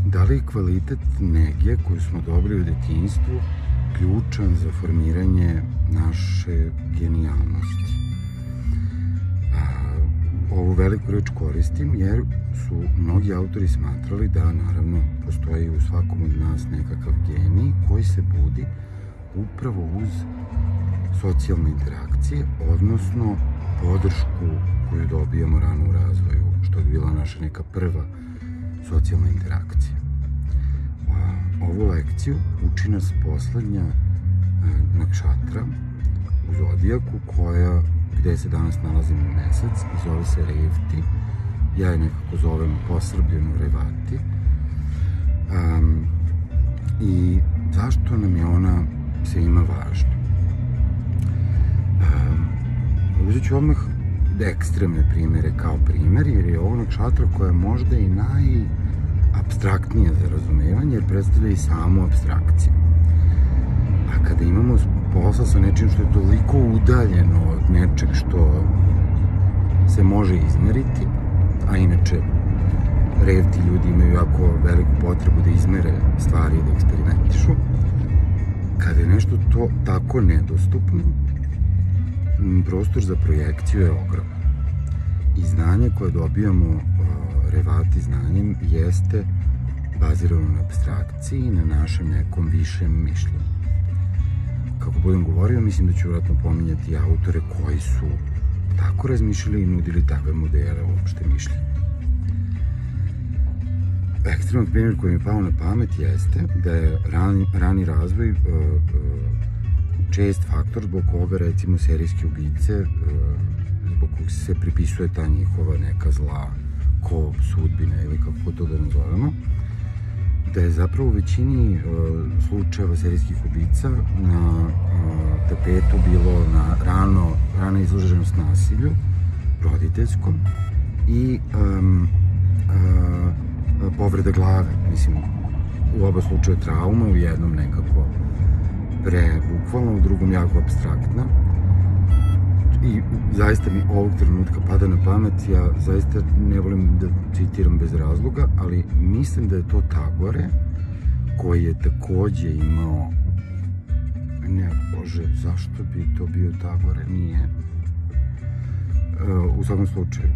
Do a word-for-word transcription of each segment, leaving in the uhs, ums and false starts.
da li je kvalitet nege koju smo dobili u detinjstvu ključan za formiranje naše genijalnosti? Ovu veliku reč koristim jer su mnogi autori smatrali da, naravno, postoji u svakom od nas nekakav genij koji se budi upravo uz socijalne interakcije, odnosno podršku koju dobijamo rano u razvoju, što je bila naša neka prva socijalna interakcija. Ovu lekciju uči nas poslednja nakšatra u zodijaku koja, gde se danas nalazimo mesec, i zove se Revti. Ja je nekako zovem posrbljeno Revati. Um, I zašto nam je ona svima važna? Um, uzet ću odmah ekstremne primere kao primer, jer je ovo nakšatra koja je možda i najapstraktnija za razumevanje, jer predstavlja i samu apstrakciju. A kada imamo posla sa nečim što je toliko udaljeno od nečeg što se može izmeriti, a inače Revti ljudi imaju jako veliku potrebu da izmere stvari i da eksperimentišu, kada je nešto to tako nedostupno, prostor za projekciju je ogroman. I znanje koje dobijamo Revati znanjem jeste bazirano na apstrakciji i na našem nekom višem mišljenju. Kako budem govorio, mislim da ću vjerojatno pominjati autore koji su tako razmišljali i nudili takve modele uopšte mišljenja. Ekstreman primjer koji mi je pao na pamet jeste da je rani, rani razvoj uh, uh, čest faktor zbog koga, recimo, serijske ubice, uh, zbog kog se pripisuje ta njihova neka zla ko sudbina ili kako to da nazovemo, da je zapravo u većini uh, slučajeva serijskih ubica na uh, tapetu bilo na rano, rana izloženost nasilju roditeljskom i um, uh, povreda glave, mislim, u oba slučaja trauma, u jednom nekako prebukvalno, u drugom jako apstraktna. I zaista mi ovog trenutka pada na pamet, ja zaista ne volim da citiram bez razloga, ali mislim da je to Tagore, koji je takođe imao, ne, bože, zašto bi to bio Tagore, nije, u svakom slučaju,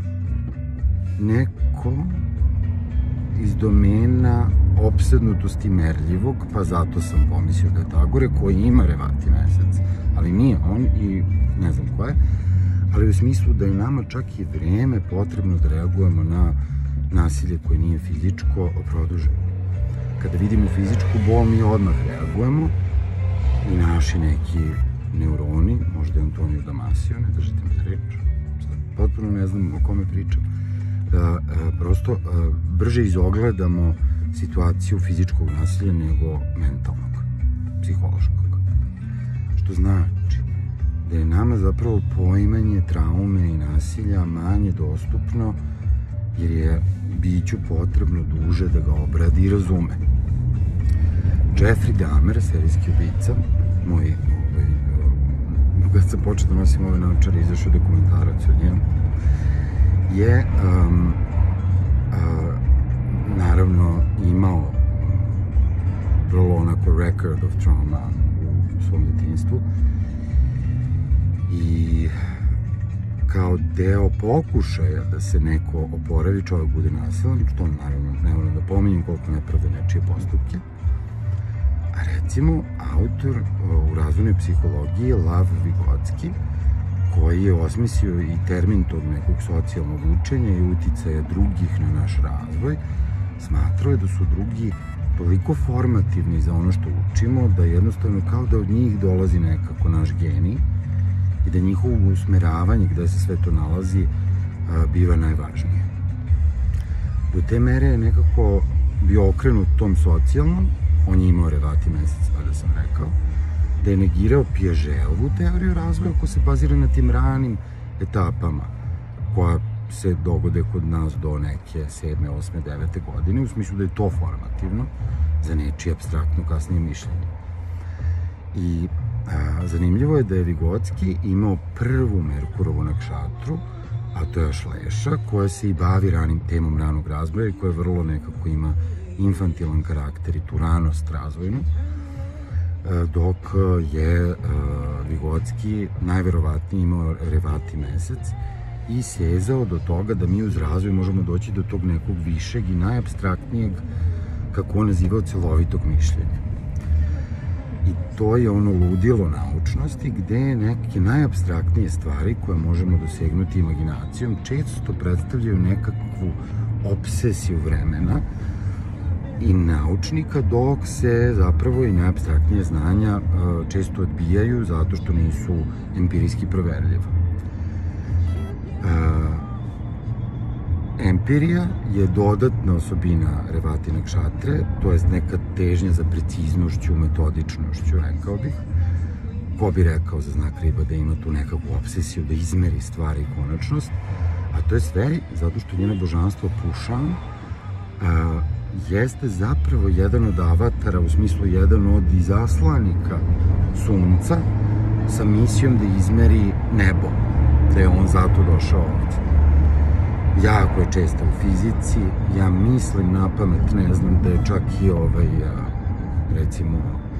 neko iz domena opsednutosti merljivog, pa zato sam pomislio da je Tagore, koji ima Revati mesec, ali nije on i ne znam ko je, ali u smislu da je nama čak i vreme potrebno da reagujemo na nasilje koje nije fizičko produženo. Kada vidimo fizičku bol, mi odmah reagujemo i naši neki neuroni, možda je Antonio Damasio, ne držite me za reč, potpuno ne znam o kome pričam, da prosto brže izogledamo situaciju fizičkog nasilja nego mentalnog, psihološkog. Što znači da je nama zapravo poimanje traume i nasilja manje dostupno, jer je biću potrebno duže da ga obradi i razume. Jeffrey Dahmer, serijski ubica, moj, ovaj, kad sam počeo da nosim ove naočare, izašao dokumentarac o njemu, je um, uh, naravno imao vrlo onako record of trauma u svom detinjstvu i kao deo pokušaja da se neko oporavi, čovjek bude nasilan, što naravno ne volim da pominjem koliko ne pravda nečije postupke. A recimo, autor u razvojnoj psihologiji Lav Vigotski, koji je osmislio i termin tog nekog socijalnog učenja i uticaja drugih na naš razvoj, smatrao je da su drugi toliko formativni za ono što učimo, da jednostavno kao da od njih dolazi nekako naš genij i da njihovo usmeravanje gde se sve to nalazi biva najvažnije. Do te mere je nekako bio okrenut tom socijalnom, on je imao Revati mesec, pa da sam rekao, da je negirao Piagetovu teoriju razvoja koja se bazira na tim ranim etapama koja se dogode kod nas do neke sedme, osme, devete godine, u smislu da je to formativno za nečije apstraktno kasnije mišljenje. I a, zanimljivo je da je Vigotski imao prvu Merkurovu nakšatru a to je Ašleša, koja se i bavi ranim temom ranog razvoja i koja vrlo nekako ima infantilan karakter i tu ranost razvojnu, dok je Vigotski najverovatnije imao revati mesec i sezao do toga da mi uz razvoj možemo doći do tog nekog višeg i najapstraktnijeg, kako on nazivao, celovitog mišljenja. I to je ono ludilo naučnosti, gde neke najapstraktnije stvari koje možemo dosegnuti imaginacijom često predstavljaju nekakvu obsesiju vremena i naučnika, dok se zapravo i najapstraktnije znanja često odbijaju zato što nisu empirijski proverljiva. Empirija je dodatna osobina Revati Nakšatre, to je neka težnja za preciznošću, metodičnošću, rekao bih. Ko bi rekao za znak riba da ima tu nekakvu obsesiju, da izmeri stvari i konačnost, a to je sve zato što njeno božanstvo Pušan jeste zapravo jedan od avatara, u smislu jedan od izaslanika sunca sa misijom da izmeri nebo, da je on zato došao ovdje. Jako je česta u fizici, ja mislim na pamet, ne znam da je čak i ovaj, recimo,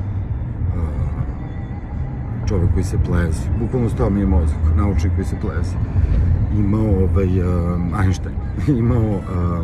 čovek koji se plezi, bukvalno stao mi je mozak, naučnik koji se plezi, imao ovaj, Einstein, imao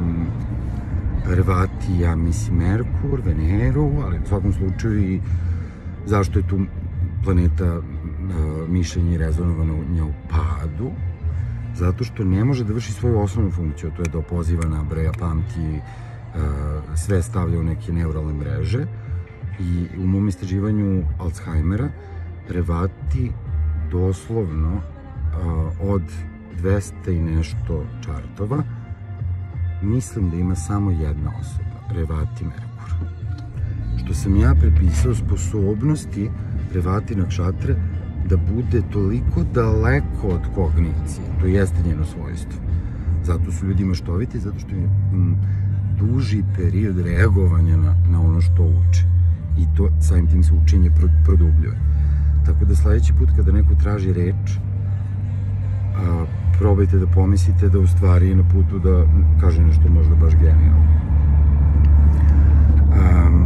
Revati, ja mislim, Merkur, Veneru, ali u svakom slučaju i zašto je tu planeta mišljenja i rezonovana u nja u padu, zato što ne može da vrši svoju osnovnu funkciju, to je da opoziva, nabraja, pamti, sve stavlja u neke neuralne mreže. I u mom istraživanju Alzheimera Revati doslovno od dvesta i nešto čartova mislim da ima samo jedna osoba, Revati Merkur. Što sam ja prepisao sposobnosti Revati Nakšatre da bude toliko daleko od kognicije. To jeste njeno svojstvo. Zato su ljudi maštoviti, zato što je duži period reagovanja na, na ono što uče. I to, samim tim se učenje produbljuje. Tako da sledeći put kada neko traži reč, a, probajte da pomislite da u stvari je na putu da kaže nešto možda baš genijalno. Um,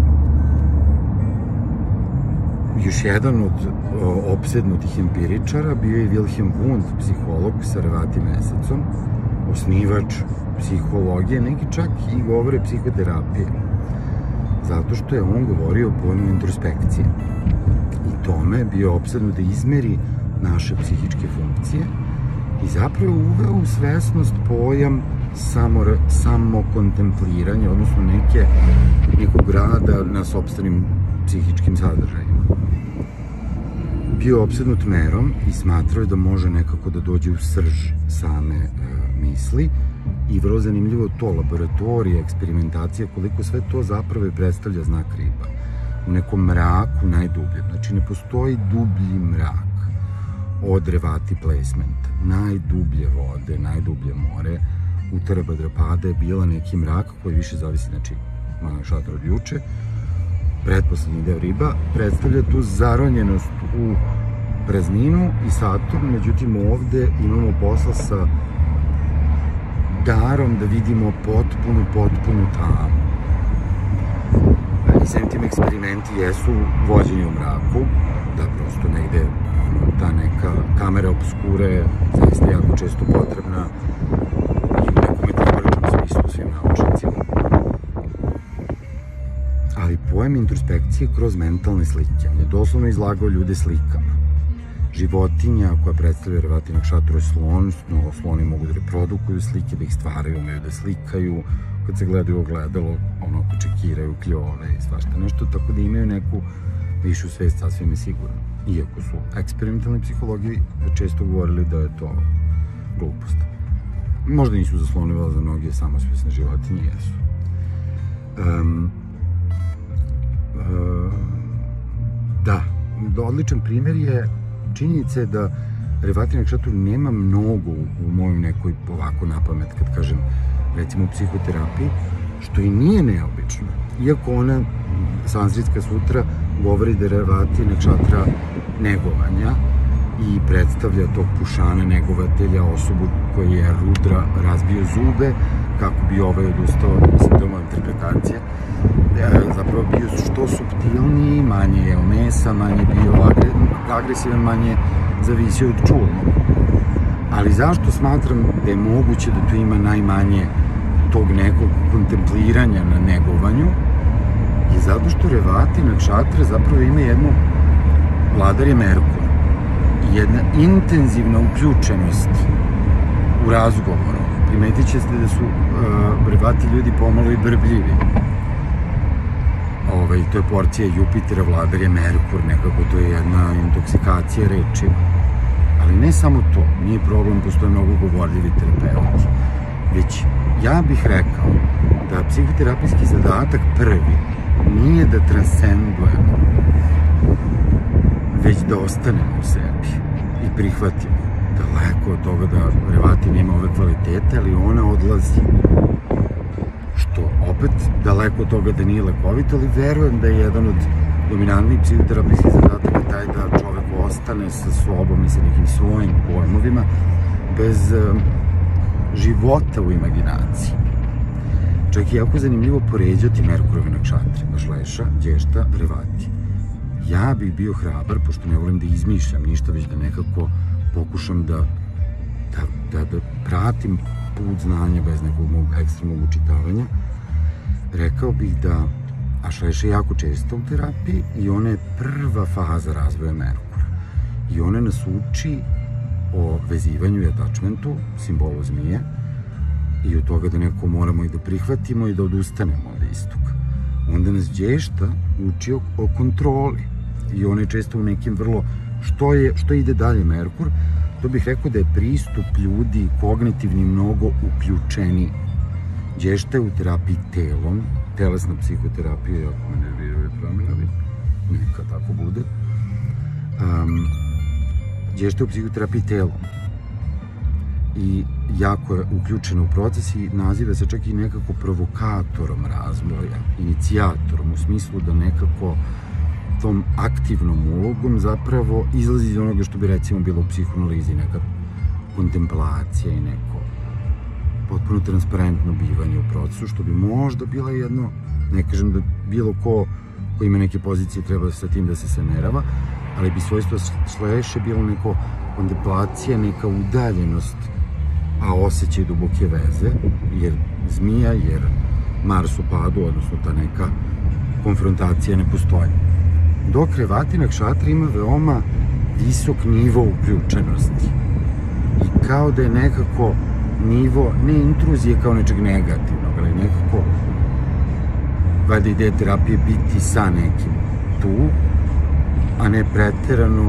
Još jedan od opsednutih empiričara bio je Wilhelm Wundt, psiholog sa Revati mesecom, osnivač psihologije, neki čak i govore psihoterapije, zato što je on govorio o pojmu introspekcije. I tome je bio opsednut da izmeri naše psihičke funkcije i zapravo uveo u svesnost pojam samo, samokontempliranja, odnosno neke, nekog rada na sopstvenim psihičkim sadržajima. Bio opsednut merom i smatrao je da može nekako da dođe u srž same e, misli i vrlo zanimljivo to, laboratorija, eksperimentacija, koliko sve to zapravo predstavlja znak riba. U nekom mraku najdubljem, znači ne postoji dublji mrak od Revati placementa. Najdublje vode, najdublje more, Utara Bhadrapada je bila neki mrak koji više zavisi, znači, Nakšatra od juče, pretposlednji deo riba, predstavlja tu zaronjenost u prazninu i Saturn, međutim ovde imamo posla sa darom da vidimo potpunu, potpunu tamu. I sem tim eksperimenti jesu vođeni u mraku, da prosto negde ta neka kamera obskure zaista jako često potrebna i u nekom metaforičnom smislu svim naučnicima. Ali pojem introspekcije kroz mentalne slike. On je doslovno izlagao ljude slikama. Životinja koja predstavlja Revati Nakšatru je slon, no sloni mogu da reprodukuju slike, da ih stvaraju, umeju da slikaju, kad se gledaju ogledalo, onako čekiraju kljove i svašta nešto, tako da imaju neku višu svest, sasvim je sigurno. Iako su eksperimentalni psihologi često govorili da je to glupost. Možda nisu zaslonivali za mnoge samosvesne životinje, jesu. Um, Da, odličan primjer je činjenica da Revati Nakšatru nema mnogo u mojoj nekoj ovako napamet, kad kažem, recimo u psihoterapiji, što i nije neobično. Iako ona, sanskritska sutra, govori da je Revati Nakšatra negovanja, i predstavlja tog Pušana, negovatelja, osobu koji je Rudra razbio zube kako bi ovaj odustao, mislim, to je moja interpretacija, zapravo bio što suptilniji, manje je mesa, manje bio agresivan, manje zavisio od čulnog. Ali zašto smatram da je moguće da tu ima najmanje tog nekog kontempliranja na negovanju? Je zato što Revati Nakšatra zapravo ima jednu, vladar je Merkur, i jedna intenzivna uključenost u razgovoru. Primetit ćete da su uh, Revati ljudi pomalo i brbljivi. Ovaj, to je porcija Jupitera, vladar je Merkur, nekako to je jedna intoksikacija rečima. Ali ne samo to, nije problem, postoje mnogo govorljivi terapeuti. Već ja bih rekao da psihoterapijski zadatak prvi nije da transcendujemo, već da ostanemo u sebi i prihvatimo. Daleko od toga da Revati nema ove kvalitete, ali ona odlazi. Što opet daleko od toga da nije lekovito, ali verujem da je jedan od dominantnih psihoterapijskih zadataka taj da čovek ostane sa sobom i sa nekim svojim pojmovima bez uh, života u imaginaciji. Čak i jako zanimljivo poređati Merkurove nakšatre, Ašleša, Đešta, Revati. Ja bih bio hrabar, pošto ne volim da izmišljam ništa, već da nekako pokušam da, da, da, da pratim put znanja bez nekog mog ekstremnog učitavanja. Rekao bih da Ašleša je jako često u terapiji i ona je prva faza razvoja Merkura. I ona nas uči o vezivanju i attachmentu, simbolu zmije, i od toga da neko moramo i da prihvatimo i da odustanemo od istoga. Onda nas Đešta uči o, o kontroli i ona je često u nekim vrlo, što, je, što ide dalje Merkur, to bih rekao da je pristup ljudi kognitivni mnogo uključeni. Đešta je u terapiji telom, telesna psihoterapija, jako me nerviraju promjenovi, neka tako bude. Um, Đešta je u psihoterapiji telom i jako je uključena u proces i naziva se čak i nekako provokatorom razvoja, inicijatorom, u smislu da nekako tom aktivnom ulogom zapravo izlazi iz onoga što bi recimo bilo u psihoanalizi, neka kontemplacija i neko potpuno transparentno bivanje u procesu, što bi možda bila jedno, ne kažem da bilo ko ko ima neke pozicije treba sa tim da se samerava, ali bi svojstvo Šleše bilo neko kontemplacija, neka udaljenost, a osjećaj duboke veze, jer zmija, jer Mars u padu, odnosno ta neka konfrontacija ne postoji. Dok Revati Nakšatra ima veoma visok nivo uključenosti i kao da je nekako nivo, ne intruzije kao nečeg negativnog, ali nekako valjda ideja terapije biti sa nekim tu, a ne preterano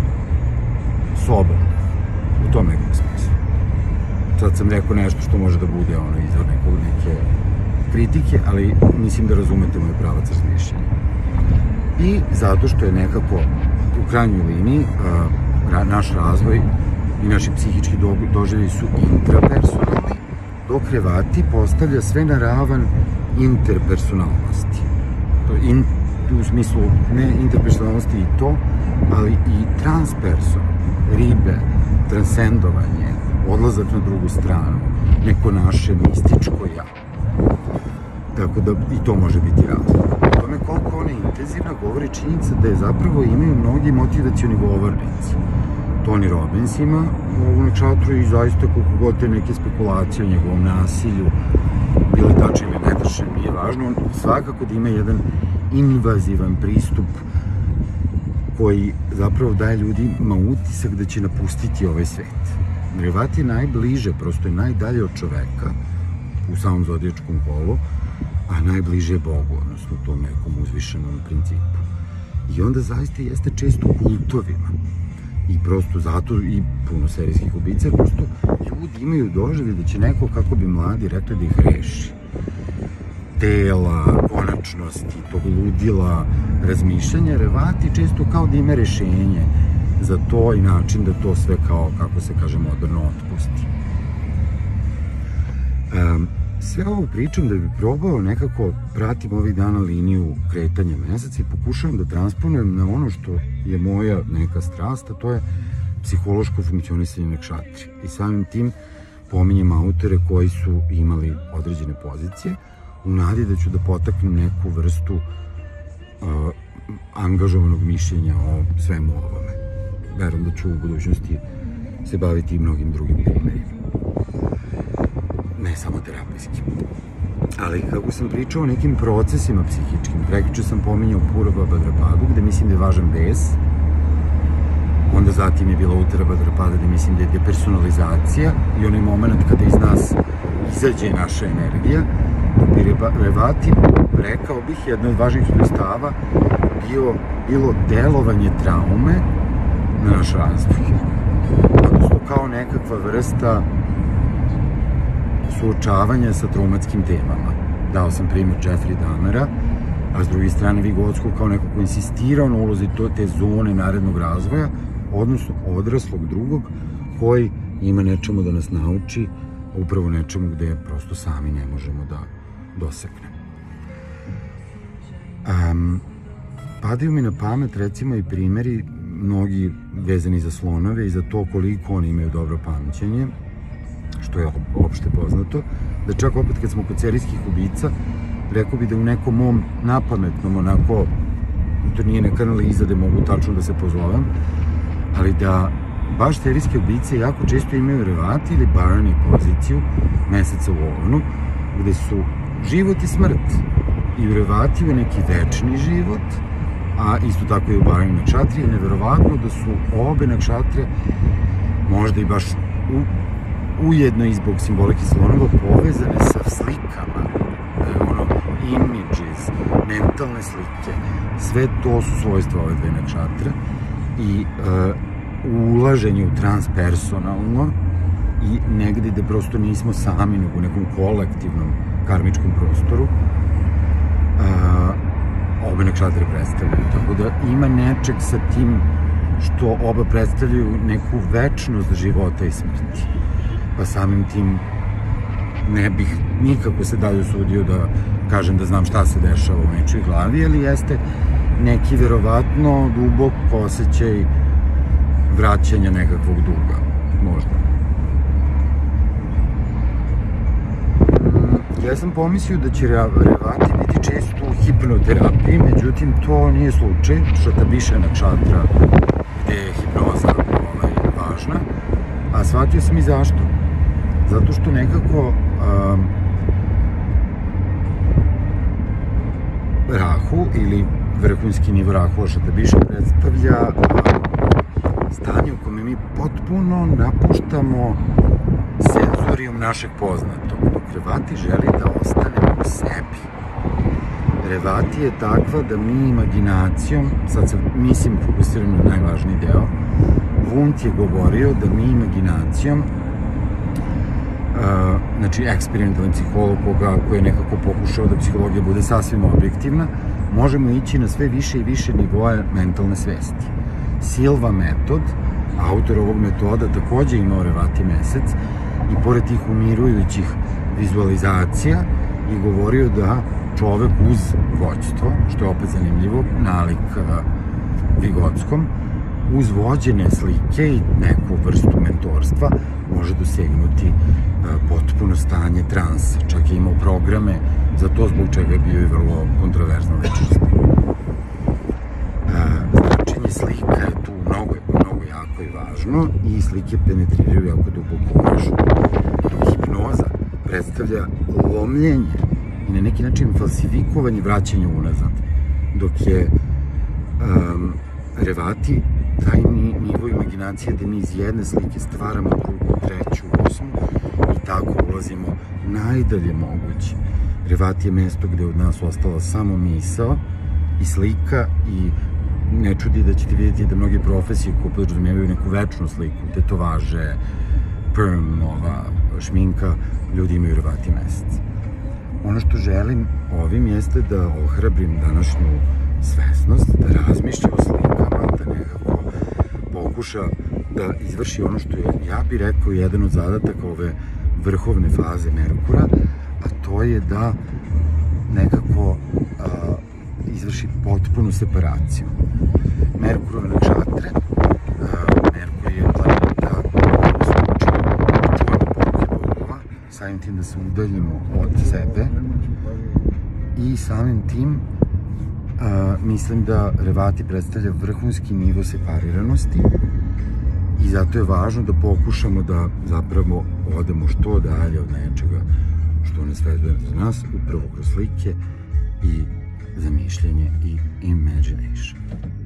sobom, u tom nekom smislu. Sad sam rekao nešto što može da bude ono izvor nekog neke kritike, ali mislim da razumete moj pravac razmišljanja. I zato što je nekako u krajnjoj liniji a, naš razvoj i naši psihički doživljaji su intrapersonalni, dok Revati postavlja sve na ravan interpersonalnosti. To in, u smislu ne interpersonalnosti i to, ali i transpersonalnosti, ribe, transcendovanje, odlazak na drugu stranu, neko naše mističko ja. Tako da i to može biti razlog. O tome koliko ona je intenzivna govori činjenica da je zapravo imaju mnogi motivacioni govornici. Tony Robbins ima ovu nakšatru i zaista koliko god te neke spekulacije o njegovom nasilju, bili tačni ili netačni, nije važno, on svakako da ima jedan invazivan pristup koji zapravo daje ljudima utisak da će napustiti ovaj svet. Revati je najbliže, prosto je najdalje od čoveka u samom zodijačkom kolu, a najbliže je Bogu, odnosno tom nekom uzvišenom principu. I onda zaista jeste često u kultovima. I prosto zato i puno serijskih ubica, prosto ljudi imaju doživlje da će neko, kako bi mladi rekli, da ih reši. Tela, konačnosti, tog ludila, razmišljanja, Revati često kao da ima rešenje za to i način da to sve kao, kako se kaže, moderno otpusti. Um, sve ovo pričam da bi probao nekako pratim ovih dana liniju kretanja meseca i pokušavam da transponujem na ono što je moja neka strast, a to je psihološko funkcionisanje nakšatri. I samim tim pominjem autore koji su imali određene pozicije u nadi da ću da potaknem neku vrstu uh, angažovanog mišljenja o svemu ovome. Verujem da ću u budućnosti se baviti i mnogim drugim primerima. Ne samo terapijskim. Ali kako sam pričao o nekim procesima psihičkim, prekjuče sam pominjao Purva Bhadrapadu, gde mislim da je važan bes, onda zatim je bila Uttara Bhadrapada, gde mislim da je depersonalizacija i onaj moment kada iz nas izađe naša energija. Bi Revati, rekao bih, jedna od važnih svojstava bio, bilo delovanje traume na naš razvoj. Odnosno kao nekakva vrsta suočavanja sa traumatskim temama. Dao sam primjer Jeffrey Dahmera, a s druge strane Vigotskog kao neko ko insistirao na ulozi te zone narednog razvoja, odnosno odraslog drugog koji ima nečemu da nas nauči, upravo nečemu gde prosto sami ne možemo da dosegnemo. Um, padaju mi na pamet recimo i primjeri mnogi vezani za slonove i za to koliko oni imaju dobro pamćenje, što je opšte poznato, da čak opet kad smo kod serijskih ubica, rekao bi da u nekom mom napametnom, onako, to nije neka analiza da mogu tačno da se pozovem, ali da baš serijske ubice jako često imaju Revati ili Bharani poziciju meseca u Ovnu, gde su život i smrt. I u Revatiju je neki večni život, a isto tako i u Bharani nakšatri je neverovatno da su obe nakšatre možda i baš u ujedno i zbog simbolike slonova povezane sa slikama, ono, images, mentalne slike. Sve to su svojstva ove dve nakšatre i ulaženje u transpersonalno i negde gde prosto nismo sami, nego u nekom kolektivnom karmičkom prostoru, obe nakšatre predstavljaju. Tako da ima nečeg sa tim što oba predstavljaju neku večnost života i smrti. Pa samim tim ne bih nikako se dalje usudio da kažem da znam šta se dešava u nečoj glavi, ali jeste neki verovatno dubok osjećaj vraćanja nekakvog duga, možda. Ja sam pomislio da će Revati biti često u hipnoterapiji, međutim to nije slučaj, Šatabiša nakšatra gde je hipnoza važna, a shvatio sam i zašto. Zato što nekako Rahu ili vrhunski nivo Rahu Šatabiša predstavlja stanje u kome mi potpuno napuštamo senzorijum našeg poznatog, dok Revati želi da ostanemo u sebi. Revati je takva da mi imaginacijom, sad sam, mislim, fokusiram na najvažniji deo, Wundt je govorio da mi imaginacijom, znači eksperimentalni psiholog koji je nekako pokušao da psihologija bude sasvim objektivna, možemo ići na sve više i više nivoa mentalne svesti. Silva metod, autor ovog metoda, takođe imao Revati mesec i pored tih umirujućih vizualizacija je govorio da čovek uz vođstvo, što je opet zanimljivo, nalik Vigotskom, uz vođene slike i neku vrstu mentorstva može dosegnuti potpuno stanje transa. Čak je imao programe za to, zbog čega je bio i vrlo kontroverzno ličnost. Značenje slika je tu mnogo, mnogo jako i važno i slike penetriraju jako duboko u našu. Dok hipnoza predstavlja lomljenje i na neki način falsifikovanje vraćanja unazad. Dok je Revati taj nivo imaginacije da mi iz jedne slike stvaramo drugu, treću, osmu i tako ulazimo najdalje moguće. Revati je mesto gde od nas ostala samo misao i slika i ne čudi da ćete vidjeti da mnogi profesije koje podrazumijevaju neku večnu sliku, tetovaže, perm, ova šminka, ljudi imaju Revati mesec. Ono što želim ovim jeste da ohrabrim današnju svesnost, da razmišlja o slikama, da nekako pokuša da izvrši ono što je, ja bih rekao, jedan od zadataka ove vrhovne faze Merkura, a to je da nekako izvrši potpunu separaciju. Merkurove nakšatre, Merkur je samim tim da se udaljimo od sebe i samim tim a, mislim da Revati predstavlja vrhunski nivo separiranosti i zato je važno da pokušamo da zapravo odemo što dalje od nečega što nas vezuje za nas, upravo kroz slike i zamišljanje i imagination.